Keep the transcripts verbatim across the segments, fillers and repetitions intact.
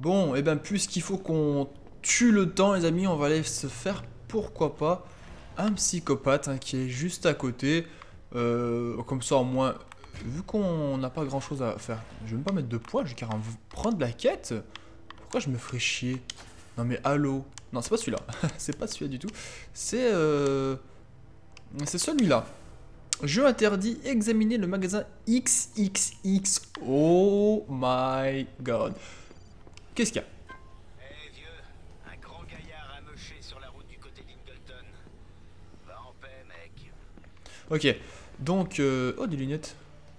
Bon, et ben puisqu'il faut qu'on tue le temps, les amis, on va aller se faire, pourquoi pas, un psychopathe hein, qui est juste à côté. Euh, comme ça, au moins, vu qu'on n'a pas grand chose à faire, je vais même pas mettre de points, je vais carrément prendre la quête. Pourquoi je me ferais chier? Non mais allô? Non, c'est pas celui-là. C'est pas celui-là du tout. C'est euh... c'est celui-là. Jeu interdit, examiner le magasin X X X. Oh my god. Qu'est-ce qu'il y a? Eh vieux, un grand gaillard amoché sur la route du côté d'Ingleton. Va en paix, mec. Ok, donc... Euh... Oh, des lunettes.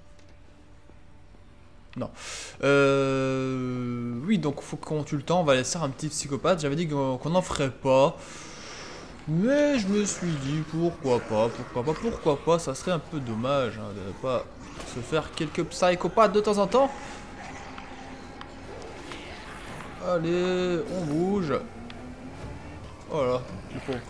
Non. Euh... Oui, donc faut qu'on tue le temps, on va laisser un petit psychopathe. J'avais dit qu'on n'en ferait pas. Mais je me suis dit, pourquoi pas, pourquoi pas, pourquoi pas, ça serait un peu dommage hein, de ne pas se faire quelques psychopathes de temps en temps. Allez, on bouge. Voilà, le pauvre.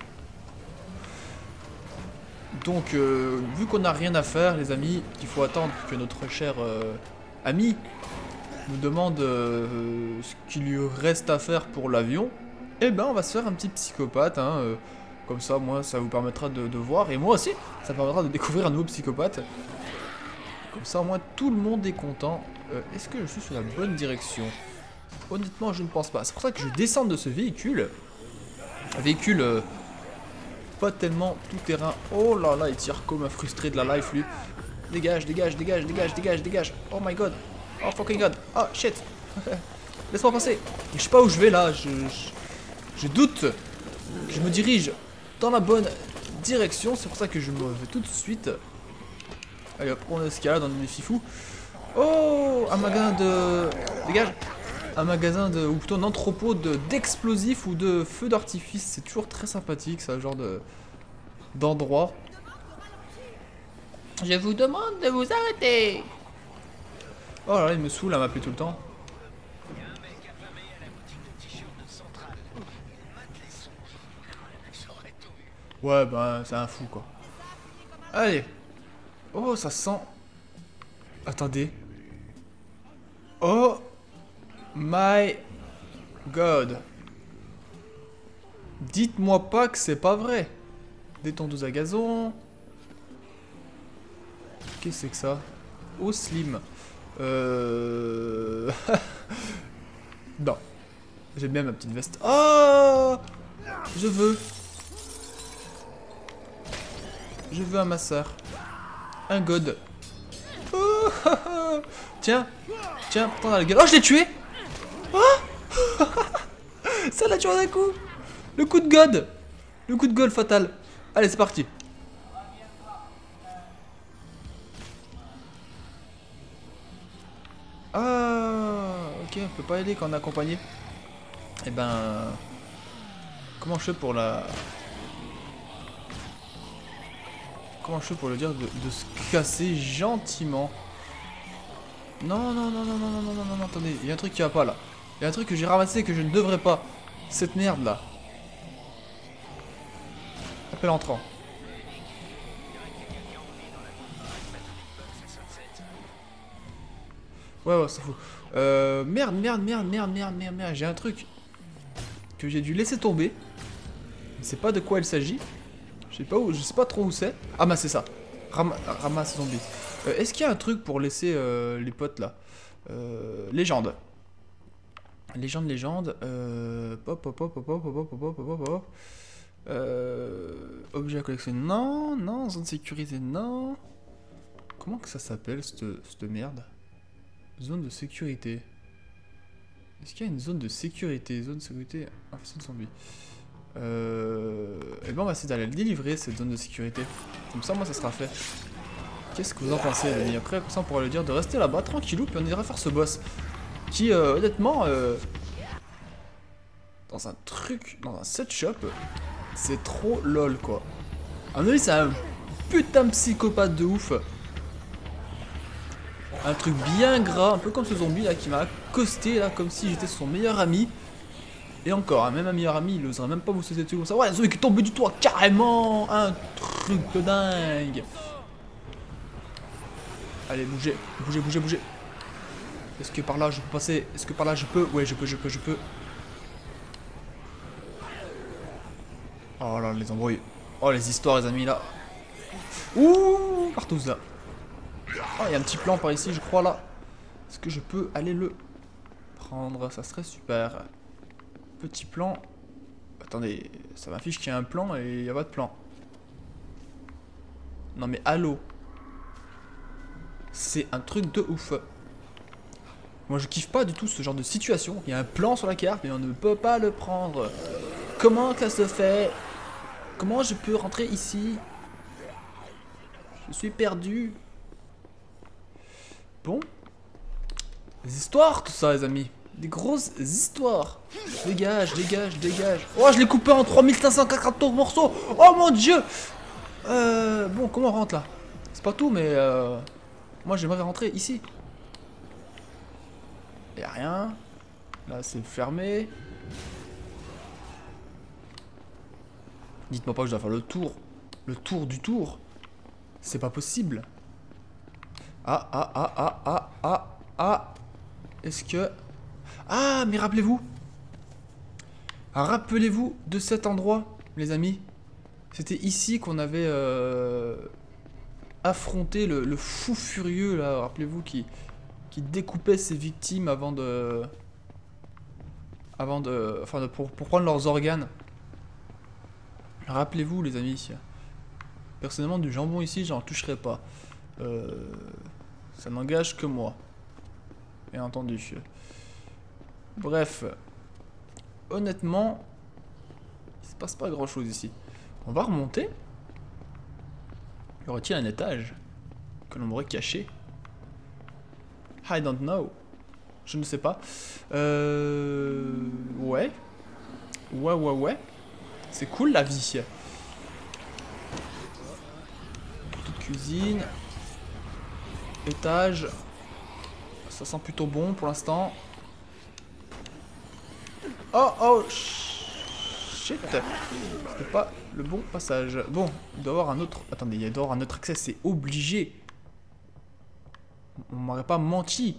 Donc, euh, vu qu'on n'a rien à faire, les amis, qu'il faut attendre que notre cher euh, ami nous demande euh, ce qu'il lui reste à faire pour l'avion, eh ben, on va se faire un petit psychopathe. Hein, euh, comme ça, moi, ça vous permettra de, de voir. Et moi aussi, ça permettra de découvrir un nouveau psychopathe. Comme ça, au moins, tout le monde est content. Euh, Est-ce que je suis sur la bonne direction? Honnêtement, je ne pense pas. C'est pour ça que je descends de ce véhicule. Un véhicule euh, pas tellement tout terrain. Oh là là, il tire comme un frustré de la life, lui. Dégage, dégage, dégage, dégage, dégage, dégage. Oh my god. Oh fucking god. Oh shit. Laisse-moi passer. Je sais pas où je vais là. Je, je, je doute. Je me dirige dans la bonne direction. C'est pour ça que je me vais tout de suite. Allez hop, on escalade, on est des fifous. Oh, un magasin de... Dégage. Un magasin de... Ou plutôt un entrepôt d'explosifs ou de feux d'artifice. C'est toujours très sympathique, ça, genre de... d'endroit. Je vous demande de vous arrêter. Oh là là, il me saoule à m'appeler tout le temps. Ouais, bah, c'est un fou, quoi. Allez. Oh, ça sent... Attendez. Oh my god. Dites-moi pas que c'est pas vrai. Détondeuse à gazon. Qu'est-ce que c'est que ça? Oh, slim. Euh... non. J'aime bien ma petite veste. Oh, je veux. Je veux un masseur. Un god. Oh, tiens. Tiens, prends dans la gueule. Oh, je l'ai tué. Oh ça l'a tué d'un coup. Le coup de god. Le coup de god fatal. Allez, c'est parti. Ah, ok, on peut pas aider quand on est accompagné. Eh ben... Comment je fais pour la... Comment je fais pour le dire de, de se casser gentiment? Non, non, non, non, non, non, non, non, non, attendez, il y a un truc qui va pas là. Il y a un truc que j'ai ramassé que je ne devrais pas. Cette merde là. Appel entrant. Ouais, ouais, ça fout. Euh, merde, merde, merde, merde, merde, merde, merde. J'ai un truc que j'ai dû laisser tomber. Je ne sais pas de quoi il s'agit. Je sais pas où, je sais pas trop où c'est. Ah bah c'est ça. Ram ramasse zombie. Euh, Est-ce qu'il y a un truc pour laisser euh, les potes là? euh, Légende. Légende, légende. Euh, pop, pop, pop, pop, pop, pop, pop, pop, pop, pop. Euh, objet à collectionner. Non, non. Zone sécurisée. Non. Comment que ça s'appelle cette, cette merde? Zone de sécurité. Est-ce qu'il y a une zone de sécurité? Zone de sécurité. Ah, c'est une zombie. Euh... Et ben on va essayer d'aller le délivrer cette zone de sécurité. Comme ça moi ça sera fait. Qu'est-ce que vous en pensez les amis? Après comme ça on pourra lui dire de rester là-bas tranquillou. Puis on ira faire ce boss. Qui euh, honnêtement euh, dans un truc, dans un set shop, c'est trop lol quoi. À mon avis c'est un putain de psychopathe de ouf. Un truc bien gras, un peu comme ce zombie là qui m'a accosté là comme si j'étais son meilleur ami. Et encore, hein, même un meilleur ami, il n'oserait même pas vous sauter dessus comme ça. Ouais, un zombie qui est tombé du toit, carrément. Un truc de dingue. Allez, bougez, bougez, bougez, bougez. Est-ce que par là je peux passer? Est-ce que par là je peux? Ouais, je peux, je peux, je peux. Oh là, les embrouilles. Oh, les histoires, les amis, là. Ouh, partout là. Oh, il y a un petit plan par ici, je crois, là. Est-ce que je peux aller le prendre? Ça serait super. Petit plan. Attendez, ça m'affiche qu'il y a un plan et il n'y a pas de plan. Non mais allô. C'est un truc de ouf. Moi je kiffe pas du tout ce genre de situation. Il y a un plan sur la carte mais on ne peut pas le prendre. Comment ça se fait? Comment je peux rentrer ici? Je suis perdu. Bon. Des histoires tout ça les amis. Des grosses histoires. Dégage, dégage, dégage. Oh, je l'ai coupé en trois mille cinq cent quarante morceaux. Oh mon dieu. Euh, bon, comment on rentre là? C'est pas tout, mais euh, moi j'aimerais rentrer ici. Y'a rien. Là c'est fermé. Dites-moi pas que je dois faire le tour. Le tour du tour. C'est pas possible. Ah, ah, ah, ah, ah, ah, ah. Est-ce que... Ah, mais rappelez-vous. Rappelez-vous de cet endroit, les amis. C'était ici qu'on avait euh, affronté le, le fou furieux, là. Rappelez-vous, qui, qui découpait ses victimes avant de... Avant de... Enfin, de, pour, pour prendre leurs organes. Rappelez-vous, les amis. Personnellement, du jambon ici, j'en toucherai pas. Euh, ça n'engage que moi. Bien entendu. Bref. Honnêtement, il se passe pas grand chose ici. On va remonter. Y aurait-il un étage que l'on m'aurait caché? I don't know. Je ne sais pas. Euh... Ouais. Ouais, ouais, ouais. C'est cool la vie. Petite cuisine. Étage. Ça sent plutôt bon pour l'instant. Oh, oh, shit. C'était pas le bon passage. Bon, il doit y avoir un autre... Attendez, il doit y avoir un autre accès, c'est obligé. On m'aurait pas menti.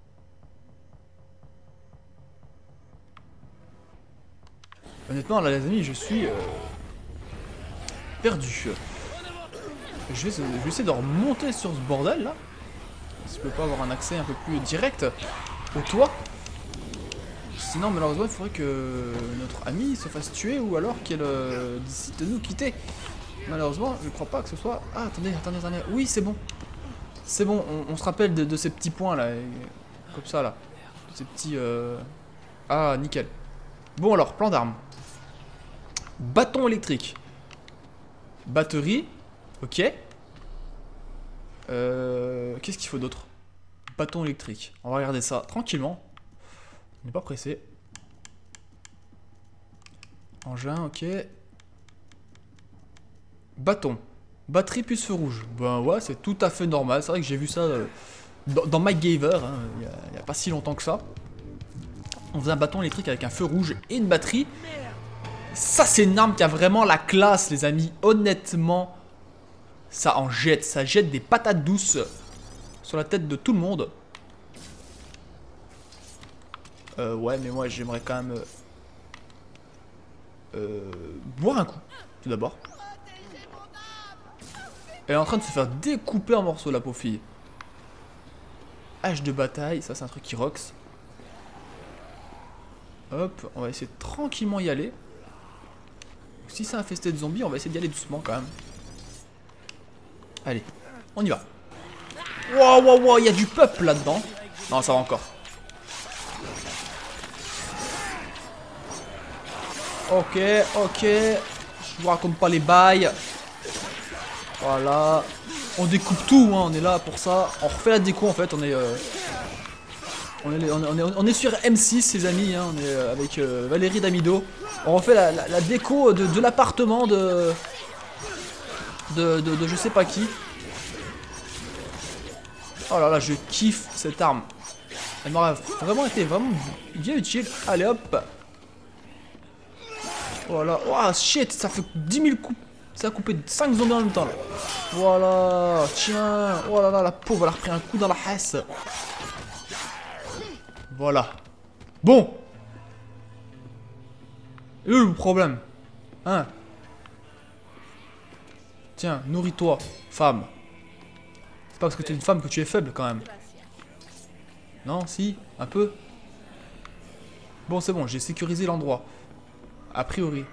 Honnêtement, là, les amis, je suis... Euh, perdu. Je vais, je vais essayer de remonter sur ce bordel, là. Si je peux pas avoir un accès un peu plus direct au toit. Sinon, malheureusement, il faudrait que notre ami se fasse tuer ou alors qu'elle euh, décide de nous quitter. Malheureusement, je ne crois pas que ce soit... Ah, attendez, attendez, attendez. Oui, c'est bon. C'est bon, on, on se rappelle de, de ces petits points là. Et, comme ça là. De ces petits... Euh... Ah, nickel. Bon alors, plan d'armes. Bâton électrique. Batterie. Ok. Euh, Qu'est-ce qu'il faut d'autre? Bâton électrique. On va regarder ça tranquillement. On n'est pas pressé. Engin, ok. Bâton. Batterie plus feu rouge. Ben ouais, c'est tout à fait normal. C'est vrai que j'ai vu ça euh, dans, dans MacGyver, hein, il n'y a, a pas si longtemps que ça. On faisait un bâton électrique avec un feu rouge et une batterie. Ça, c'est une arme qui a vraiment la classe, les amis. Honnêtement, ça en jette. Ça jette des patates douces sur la tête de tout le monde. Euh, ouais, mais moi j'aimerais quand même euh, euh, boire un coup, tout d'abord. Elle est en train de se faire découper en morceaux, la pauvre fille. Hache de bataille, ça c'est un truc qui rocks. Hop, on va essayer de tranquillement y aller. Si c'est infesté de zombies, on va essayer d'y aller doucement quand même. Allez, on y va. Wow, wow, wow, il y a du peuple là-dedans. Non, ça va encore. Ok, ok. Je vous raconte pas les bails. Voilà. On découpe tout, hein, on est là pour ça. On refait la déco en fait, on est... Euh... On est, on, est, on, est, on est sur M six les amis, hein, on est avec euh, Valérie Damido. On refait la, la, la déco de, de l'appartement de, de, de... de je sais pas qui. Oh là là, je kiffe cette arme. Elle m'aurait vraiment été vraiment bien utile. Allez hop. Voilà. Oh shit, ça fait dix mille coups. Ça a coupé cinq zombies en même temps là. Voilà. Tiens. Oh là là, la pauvre, elle a repris un coup dans la hesse. Voilà. Bon. Et où le problème? Hein? Tiens, nourris-toi, femme. C'est pas parce que tu es une femme que tu es faible quand même. Non, si, un peu. Bon, c'est bon, j'ai sécurisé l'endroit. A priori.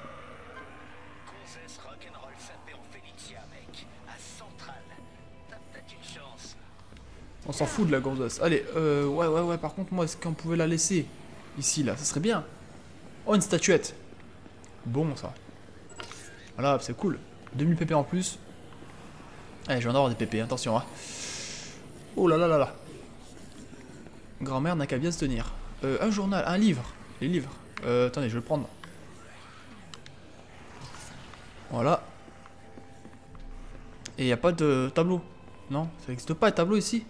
On s'en fout de la gonzesse. Allez, euh, ouais, ouais, ouais, par contre, moi, est-ce qu'on pouvait la laisser ici, là? Ça serait bien. Oh, une statuette. Bon, ça. Voilà, c'est cool. deux mille P P en plus. Allez, je vais en avoir des P P, attention, hein. Oh là là là là. Grand-mère n'a qu'à bien se tenir. Euh, un journal, un livre. Les livres. Euh, attendez, je vais le prendre. Voilà. Et il n'y a pas de tableau. Non, ça n'existe pas de tableau ici.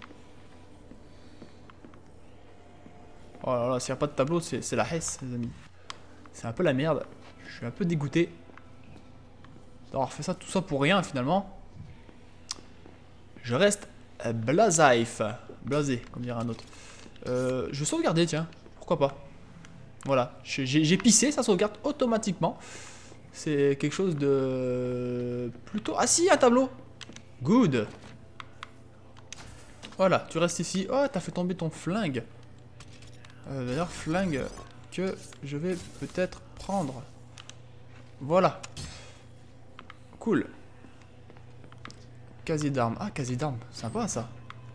Oh là là, s'il n'y a pas de tableau, c'est la hesse, les amis. C'est un peu la merde. Je suis un peu dégoûté d'avoir fait ça, tout ça pour rien, finalement. Je reste blasaif. Blasé, comme dirait un autre. Euh, je vais sauvegarder, tiens. Pourquoi pas. Voilà. J'ai pissé, ça sauvegarde automatiquement. C'est quelque chose de... plutôt... Ah si, un tableau. Good. Voilà, tu restes ici. Oh, t'as fait tomber ton flingue. Euh, D'ailleurs, flingue que je vais peut-être prendre. Voilà. Cool. Casier d'armes. Ah, casier d'armes. Sympa, ça.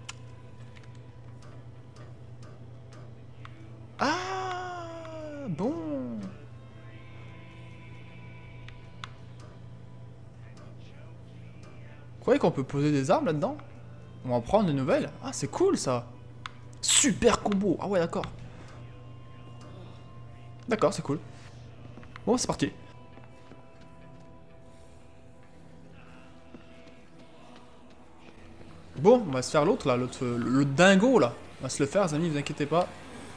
Ah, bon. Vous croyez qu'on peut poser des armes là-dedans? On va en prendre de nouvelles. Ah, c'est cool, ça. Super combo. Ah ouais, d'accord. D'accord, c'est cool. Bon, c'est parti. Bon, on va se faire l'autre là, l'autre, le dingo là. On va se le faire, les amis, vous inquiétez pas.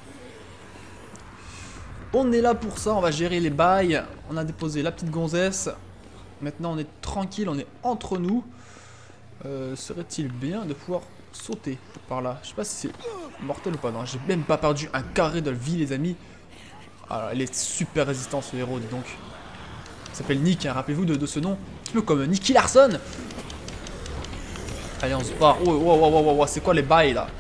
On est là pour ça, on va gérer les bails. On a déposé la petite gonzesse. Maintenant, on est tranquille, on est entre nous. Euh, Serait-il bien de pouvoir sauter par là? Je sais pas si c'est mortel ou pas. Non, j'ai même pas perdu un carré de vie, les amis. Alors, il est super résistant ce héros, dis donc. Il s'appelle Nick, hein, rappelez-vous de, de ce nom. Un petit peu comme Nicky Larson. Allez, on se part. Oh, oh, oh, oh, oh, oh. C'est quoi les bails là?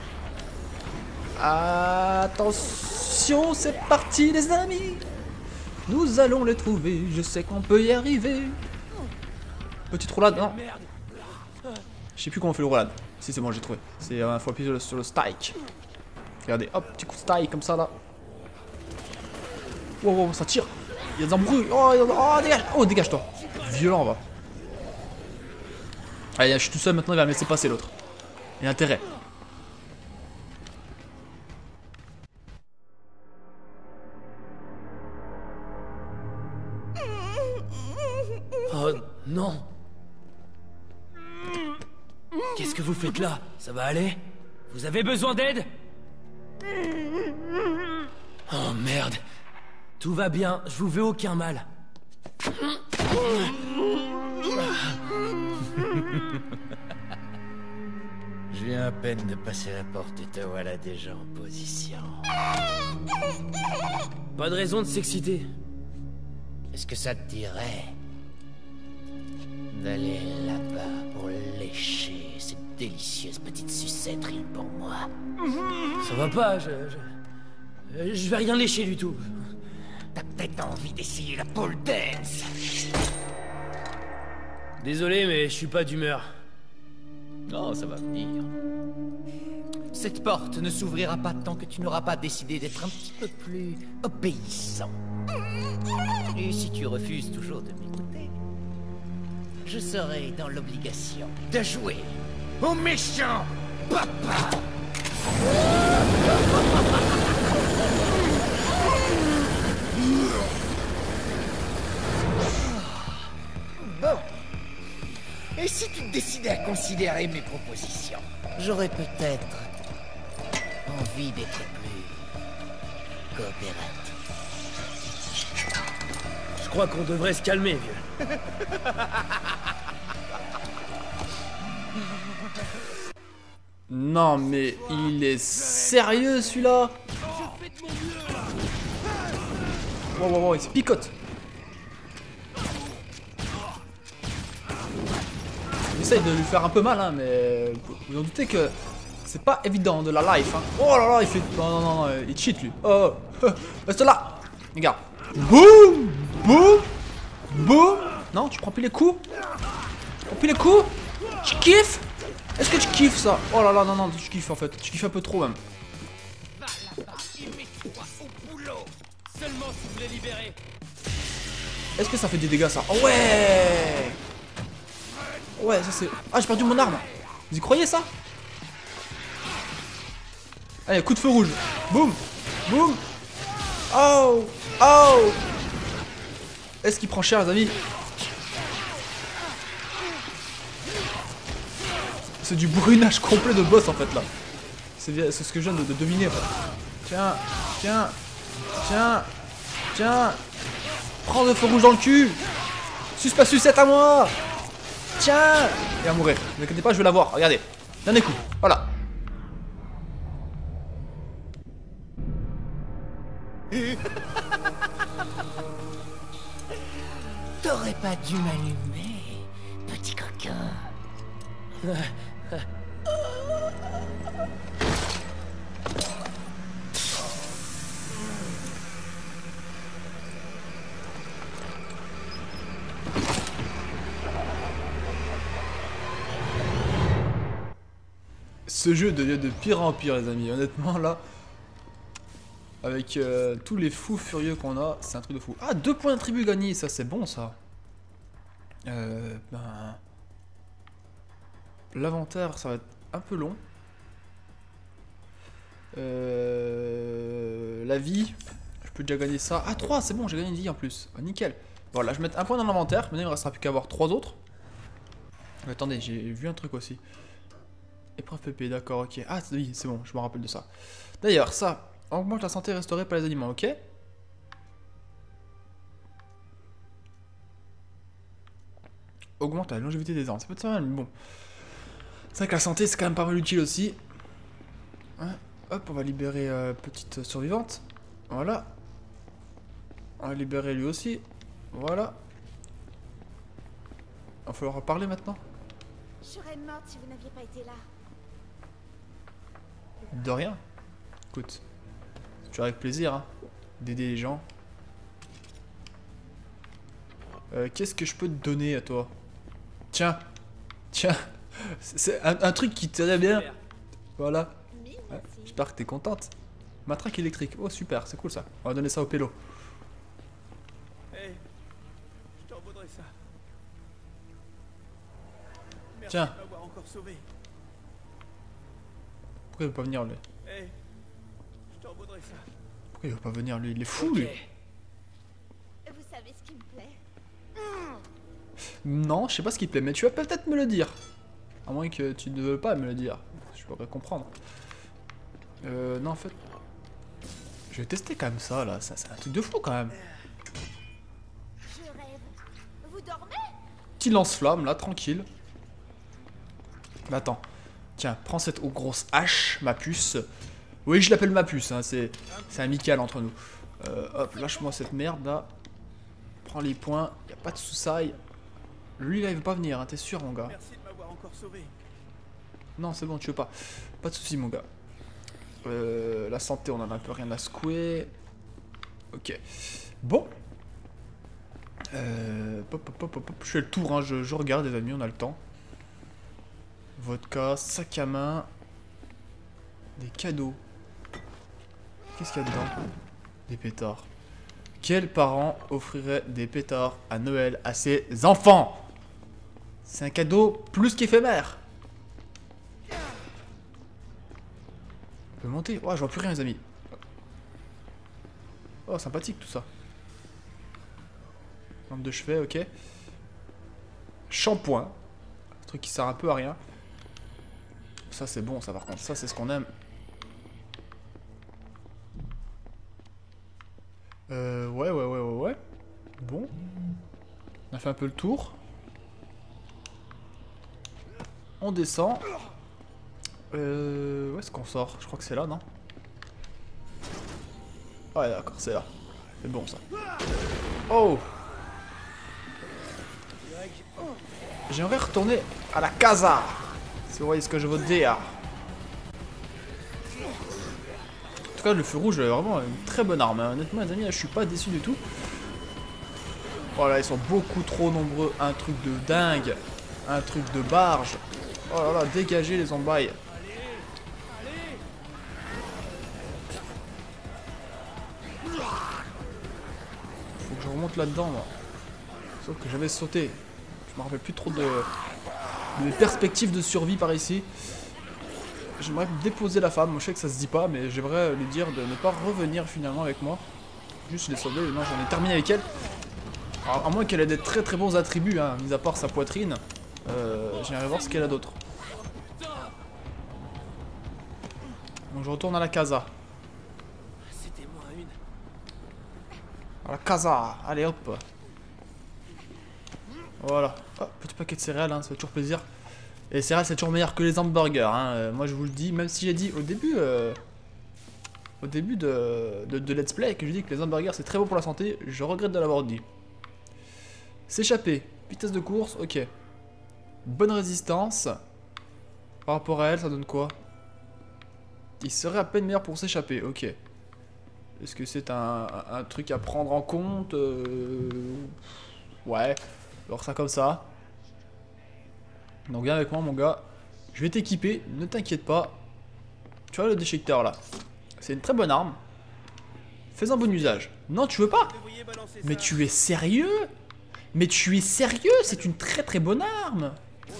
Attention, c'est parti les amis. Nous allons les trouver. Je sais qu'on peut y arriver. Petite roulade, non? Je sais plus comment on fait le roulade. Si, c'est bon, j'ai trouvé. C'est un faut appuyer sur le strike. Regardez, hop, petit coup de strike comme ça là. Wow, wow, ça tire. Il y a des embrouilles. Oh, oh, dégage. Oh, dégage-toi. Violent, va. Allez, je suis tout seul maintenant, il va me laisser passer l'autre. Il y a intérêt. Oh non. Qu'est-ce que vous faites là? Ça va aller? Vous avez besoin d'aide? Oh merde. Tout va bien, je vous veux aucun mal. Je viens à peine de passer la porte et te voilà déjà en position. Pas de raison de s'exciter. Est-ce que ça te dirait d'aller là-bas pour lécher cette délicieuse petite sucette rien pour moi? Ça va pas, je... Je, je vais rien lécher du tout. T'as peut-être envie d'essayer la pole dance? Désolé, mais je suis pas d'humeur. Non, ça va venir. Cette porte ne s'ouvrira pas tant que tu n'auras pas décidé d'être un petit peu plus obéissant. Et si tu refuses toujours de m'écouter, je serai dans l'obligation de jouer au méchant papa. Bon. Et si tu te décidais à considérer mes propositions, j'aurais peut-être envie d'être plus coopératif. Je crois qu'on devrait se calmer, vieux. Non mais il est sérieux celui-là? Wow, wow, wow, il se picote. J'essaye de lui faire un peu mal, hein, mais vous en doutez que c'est pas évident de la life. Hein. Oh là là, il fait. Non, non, non, non, il cheat lui. Oh, oh. Reste là. Regarde. Boum, boum, boum. Non, tu prends plus les coups. Tu prends plus les coups. Tu kiffes. Est-ce que tu kiffes ça? Oh là là, non, non, tu kiffes en fait. Tu kiffes un peu trop même. Va là-bas et mets-toi au boulot. Seulement si vous voulez libérer. Est-ce que ça fait des dégâts ça? Oh ouais. Ouais, ça c'est... Ah, j'ai perdu mon arme. Vous y croyez ça? Allez, coup de feu rouge. Boum. Boum. Oh. Oh. Est-ce qu'il prend cher les amis? C'est du brunage complet de boss en fait là. C'est ce que je viens de, de deviner en fait. Tiens, tiens, tiens, tiens. Prends le feu rouge dans le cul. Suce pas sucette à moi. Tiens. Il va mourir. Ne vous inquiétez pas, je vais l'avoir. Regardez. Dernier coup. Voilà. T'aurais pas dû m'allumer, petit coquin. Ce jeu devient de pire en pire les amis, honnêtement là. Avec euh, tous les fous furieux qu'on a, c'est un truc de fou. Ah, deux points de tribu gagnés, ça c'est bon ça. Euh, ben... L'inventaire, ça va être un peu long. Euh, la vie, je peux déjà gagner ça. Ah, trois, c'est bon, j'ai gagné une vie en plus. Ah, nickel. Voilà, je vais mettre un point dans l'inventaire. Maintenant, il ne restera plus qu'à avoir trois autres. Mais attendez, j'ai vu un truc aussi. Épreuve P P, d'accord, ok. Ah, oui, c'est bon, je me rappelle de ça. D'ailleurs, ça... Augmente la santé restaurée par les aliments, ok? Augmente la longévité des armes, ça peut être pas mal, mais bon. C'est vrai que la santé, c'est quand même pas mal utile aussi. Hein, hop, on va libérer euh, petite survivante. Voilà. On va libérer lui aussi. Voilà. Il va falloir reparler maintenant. Je serais morte si vous n'aviez pas été là. De rien. Écoute. Tu avec plaisir, hein, d'aider les gens. Euh, Qu'est-ce que je peux te donner à toi? Tiens, tiens, c'est un, un truc qui t'irait bien. Voilà. Ouais, j'espère que t'es contente. Matraque électrique. Oh super, c'est cool ça. On va donner ça au pélo. Hey, je t'en voudrais ça. Merci Tiens. de m'avoir encore sauvé. Pourquoi il veut pas venir lui? Hey, je t'en voudrais ça. Pourquoi il veut pas venir lui? Il est fou lui. Vous savez ce qui me plaît? Non, je sais pas ce qui te plaît, mais tu vas peut-être me le dire. À moins que tu ne veux pas me le dire. Je pourrais comprendre. Euh, non, en fait... Je vais tester quand même ça, là. Ça, c'est un truc de fou, quand même. Je rêve. Vous dormez? Petit lance-flamme, là, tranquille. Mais attends. Tiens, prends cette grosse hache, ma puce. Oui, je l'appelle ma puce, hein, c'est amical entre nous. Euh, hop, lâche-moi cette merde, là. Prends les points, y a pas de sous-saille. Lui, là, il veut pas venir, hein, t'es sûr, mon gars? Merci de m'avoir encore sauvé. Non, c'est bon, tu veux pas. Pas de soucis, mon gars. Euh, la santé, on en a un peu rien à secouer. Ok. Bon. Euh, pop, pop, pop, pop. Je fais le tour, hein, je, je regarde, les amis, on a le temps. Vodka, sac à main. Des cadeaux. Qu'est-ce qu'il y a dedans? Des pétards. Quel parent offrirait des pétards à Noël à ses enfants? C'est un cadeau plus qu'éphémère. On peut monter. Oh, je vois plus rien, les amis. Oh, sympathique tout ça. Lampe de chevet, ok. Shampoing. Un truc qui sert un peu à rien. Ça, c'est bon, ça, par contre. Ça, c'est ce qu'on aime. Euh, ouais, ouais, ouais, ouais, ouais. Bon. On a fait un peu le tour. On descend. Euh, où est-ce qu'on sort? Je crois que c'est là, non? Ouais, d'accord, c'est là. C'est bon ça. Oh! J'aimerais retourner à la casa. Si vous voyez ce que je veux dire. En tout cas, le feu rouge est vraiment une très bonne arme. Hein. Honnêtement, les amis, là, je suis pas déçu du tout. Voilà, ils sont beaucoup trop nombreux. Un truc de dingue. Un truc de barge. Oh là là, dégagez les zombies. Faut que je remonte là-dedans, moi. Sauf que j'avais sauté. Je me rappelle plus trop de, de mes perspectives de survie par ici. J'aimerais déposer la femme. Moi, je sais que ça se dit pas, mais j'aimerais lui dire de ne pas revenir finalement avec moi. Juste les sauver. Non, j'en ai terminé avec elle. Alors, à moins qu'elle ait des très très bons attributs, hein, mis à part sa poitrine. Euh, J'irai voir ce qu'elle a d'autre. Donc je retourne à la casa. C'était moi une. À la casa. Allez hop. Voilà. Oh, petit paquet de céréales, hein, ça fait toujours plaisir. Et les céréales c'est toujours meilleur que les hamburgers. Hein. Euh, moi je vous le dis, même si j'ai dit au début, euh, au début de, de, de Let's Play que je dis que les hamburgers c'est très bon pour la santé, je regrette de l'avoir dit. S'échapper. Vitesse de course, ok. Bonne résistance. Par rapport à elle, ça donne quoi? Il serait à peine meilleur pour s'échapper, ok. Est-ce que c'est un, un, un truc à prendre en compte euh... Ouais. Alors ça comme ça. Donc viens avec moi mon gars. Je vais t'équiper, ne t'inquiète pas. Tu vois le déchiqueteur là. C'est une très bonne arme. Fais un bon usage. Non tu veux pas? Mais tu es sérieux? Mais tu es sérieux? C'est une très très bonne arme.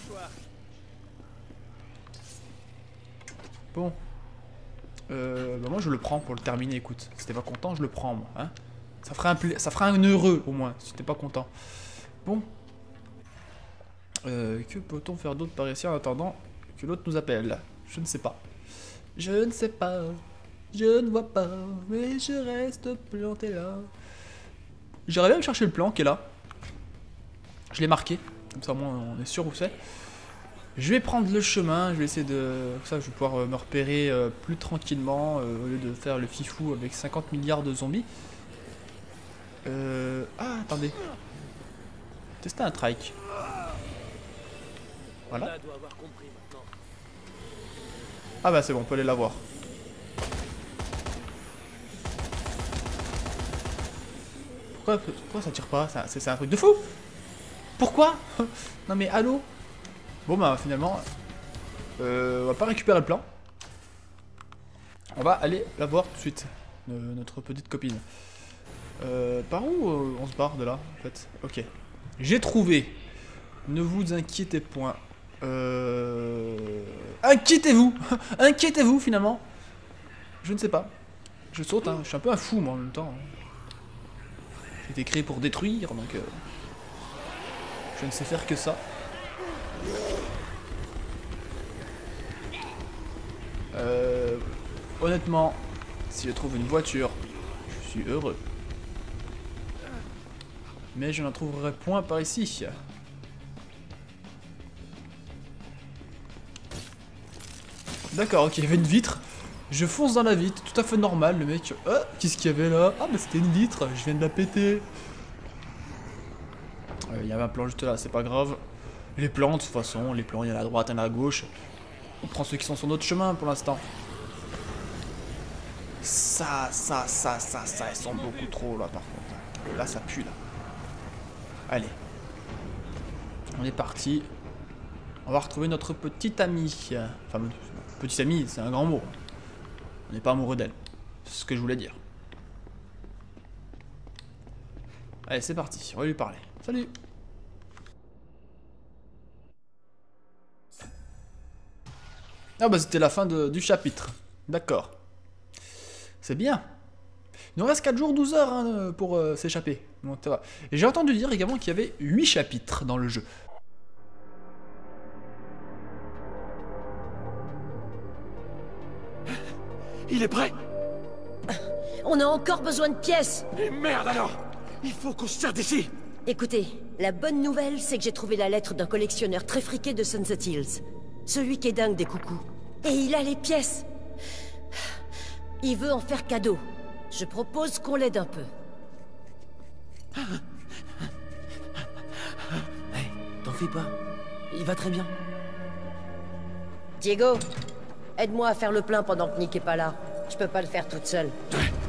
Bon. Euh, bah moi je le prends pour le terminer, écoute. Si t'es pas content, je le prends moi. Hein, ça, fera un ça fera un heureux au moins, si t'es pas content. Bon. Euh, que peut-on faire d'autre par ici en attendant que l'autre nous appelle? Je ne sais pas. Je ne sais pas. Je ne vois pas. Mais je reste planté là. J'irais bien me chercher le plan qui est là. Je l'ai marqué. Comme ça au moins on est sûr où c'est. Je vais prendre le chemin, je vais essayer de... Comme ça je vais pouvoir me repérer euh, plus tranquillement euh, au lieu de faire le fifou avec cinquante milliards de zombies. Euh... Ah, attendez. Tester un trike. Voilà. Ah bah c'est bon, on peut aller la voir. Pourquoi, pourquoi ça tire pas? C'est un truc de fou. Pourquoi? Non mais allô? Bon bah finalement, euh, on va pas récupérer le plan. On va aller la voir tout de suite, de, notre petite copine. Euh, par où euh, on se barre de là en fait? Ok. J'ai trouvé. Ne vous inquiétez point. Euh... Inquiétez-vous. Inquiétez-vous finalement. Je ne sais pas. Je saute, hein. Je suis un peu un fou moi en même temps. J'ai été créé pour détruire, donc... Euh... Je ne sais faire que ça. Euh, honnêtement, si je trouve une voiture, je suis heureux. Mais je n'en trouverai point par ici. D'accord, ok, il y avait une vitre. Je fonce dans la vitre, tout à fait normal, le mec. Oh, qu'est-ce qu'il y avait là? Ah, mais c'était une vitre, je viens de la péter. Il euh, y avait un plan juste là, c'est pas grave. Les plans, de toute façon, les plans, il y en a à droite, il y en a à gauche. On prend ceux qui sont sur notre chemin pour l'instant. Ça, ça, ça, ça, ça, elles sont beaucoup trop là par contre. Là, ça pue là. Allez. On est parti. On va retrouver notre petite amie. Enfin, petite amie, c'est un grand mot. On n'est pas amoureux d'elle. C'est ce que je voulais dire. Allez, c'est parti. On va lui parler. Salut. Ah bah c'était la fin de, du chapitre. D'accord. C'est bien. Il nous reste quatre jours, douze heures hein, pour euh, s'échapper. Bon, et j'ai entendu dire également qu'il y avait huit chapitres dans le jeu. Il est prêt? On a encore besoin de pièces. Et merde alors! Il faut qu'on se tire d'ici! Écoutez, la bonne nouvelle, c'est que j'ai trouvé la lettre d'un collectionneur très friqué de Sunset Hills. Celui qui est dingue des coucous. Et il a les pièces. Il veut en faire cadeau. Je propose qu'on l'aide un peu. Hey, t'en fais pas. Il va très bien. Diego, aide-moi à faire le plein pendant que Nick est pas là. Je peux pas le faire toute seule.